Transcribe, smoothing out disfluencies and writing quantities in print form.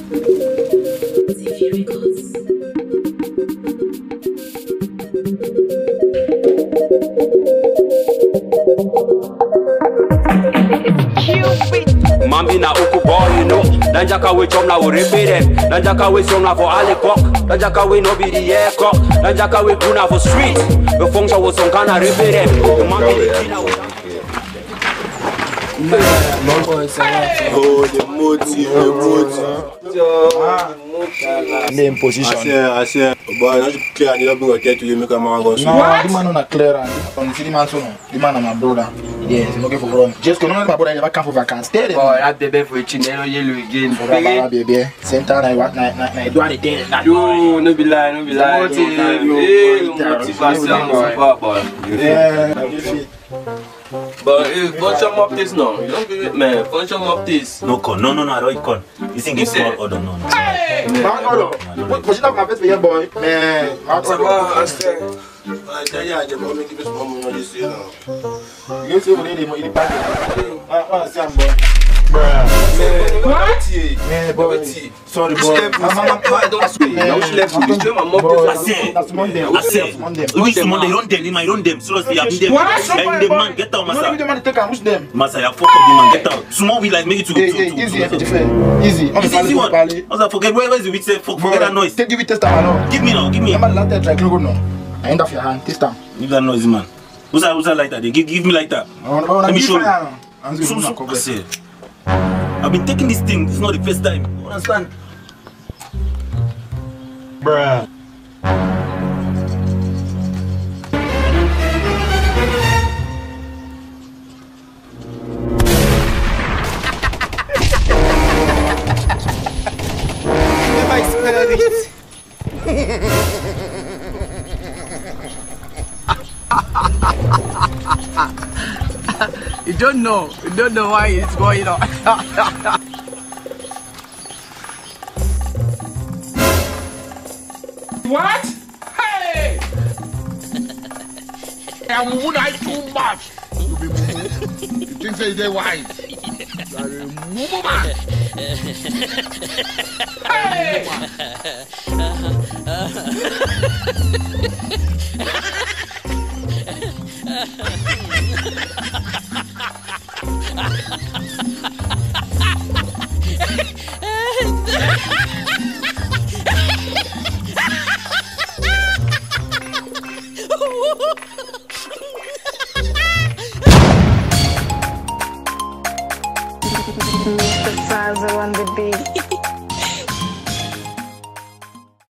Mambi na uku boy, you know. Nanjaka we chom na we repeat them. Nanjaka we song na for Alikok. Nanjaka we no be the air cock. Nanjaka we do na for street. We function was some kind of repeat them. Mambi the kina we. Oh, the name position. I say, but I don't clear and you don't bring a to you make a man go. No, the man not clear and the man so the man my brother. Yes, he's looking for run. Just because my brother never come for vacancy. Stay there. Boy, that baby for chinelo yellow again. Baby, center I what na do anything. Yo, no be lie, no be lie. But function up this now. You don't give it, man. Function up this. No, I don't con. You think it's small order? No. Hey, what you not for your boy? Man, I tell you, I just want to give us more money this year now. You see what they money pack. Sam boy. What? Man, boy. Sorry, boy. I don't speak. Now she left me. Show my mom. That's Monday. I say, which Monday? Run them. Seriously, I'm them. And the man get out, Masa. No, the man take and push them. Masa, you fuck up the man. Get out. Small we like make it to. Easy, easy. Easy one. I forget where is the witch? Forget that noise. Take the test now. Give me now. I'm not that try go now. I end off your hand. This time. Give that noise, man. Who's that lighter? Give me lighter. Let me show you. I've been taking this thing. This is not the first time. You understand? Bruh. You don't know why it's going on. What? Hey! I'm not too much. You be mumu. You think they're wise? You are a mumu man. Hey! Mr. Fazer on the beat.